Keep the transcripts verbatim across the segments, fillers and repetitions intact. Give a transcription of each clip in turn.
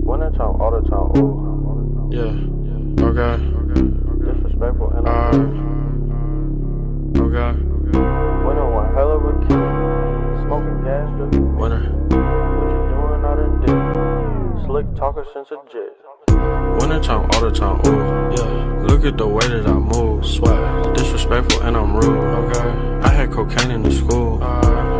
Winter time, all the time, ooh. Yeah, okay. Disrespectful and Uh, I'm okay. winter one hell of a kid. Smoking gas, just Winter. what you doing out in dick. Slick talker since a jet. Winter time, all the time, ooh. Yeah, look at the way that I move. Swag, disrespectful and I'm rude. Okay. I had cocaine in the school. Uh,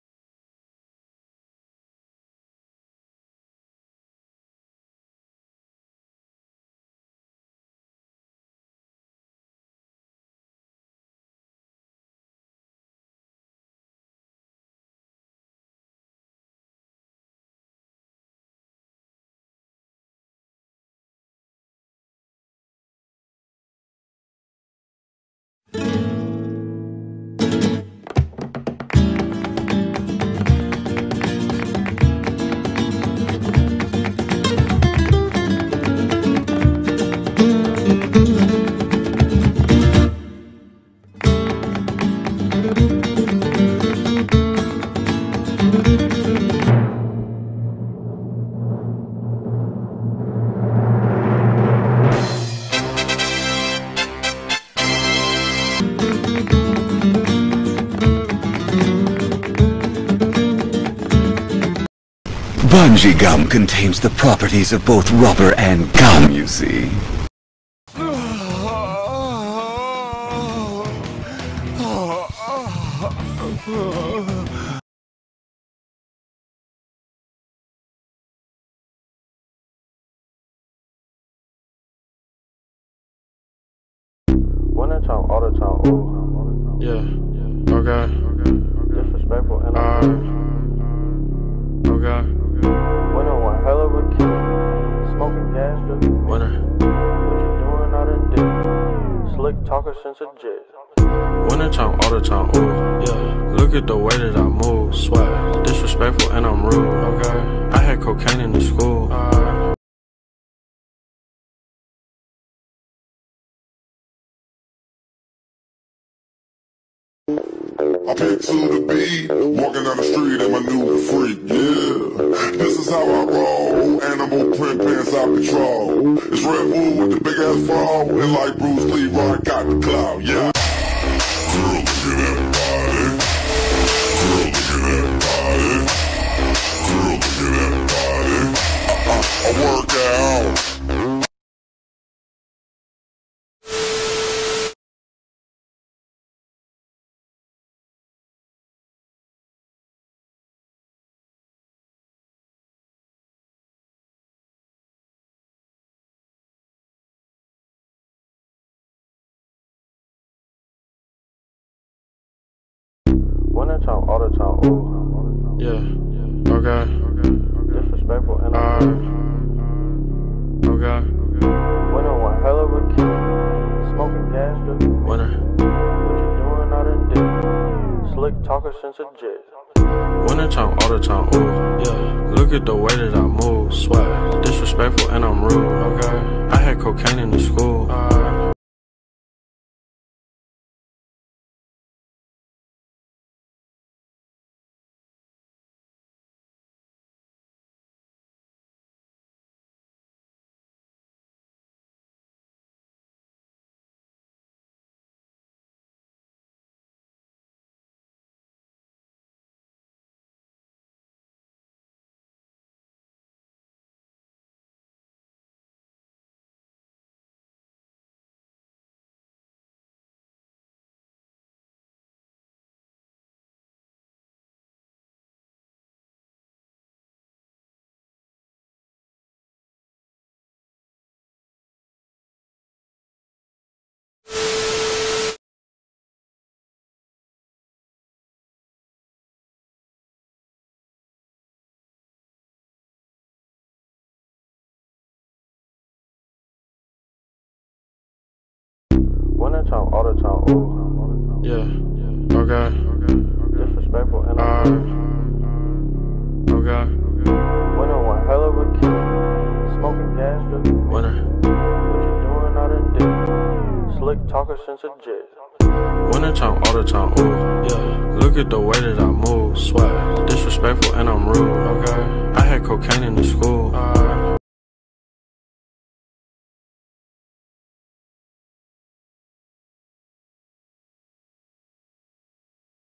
Bungee gum contains the properties of both rubber and gum, you see. Winter time, all the time, ooh. yeah, okay. Disrespectful and Uh, I'm okay. winter one hell of a kid. Smoking gas, just Winter. what you doing out in dick. Slick talker since a jet. Winter time, all the time, ooh. Yeah, look at the way that I move. Swag, disrespectful and I'm rude. Okay. I had cocaine in the school. Uh, I been to the beat, walking down the street and my new freak, yeah. This is how I roll, animal print pants out control. It's Red Bull with the big ass bra, and like Bruce Lee, I got the clout, yeah. Girl, look at that body. Girl, look at that body. Girl, look at that body. Uh-uh, I work out. Winter time, all the time, ooh. yeah, okay. Disrespectful and Uh, I'm okay. winter one hell of a kid. Smoking gas, just Winter. what you doing out in dick. Slick talker since a jet. Winter time, all the time, ooh. Yeah, look at the way that I move. Swag, disrespectful and I'm rude. Okay. I had cocaine in the school. Uh, Winter time, all the time, ooh. yeah, okay. Disrespectful and Uh, I'm okay. winter one hell of a kid. Smoking gas, just Winter. what you doing out in dick. Slick talker since a jet. Winter time, all the time, ooh. Yeah, look at the way that I move. Swag, disrespectful and I'm rude. Okay. I had cocaine in the school. Uh,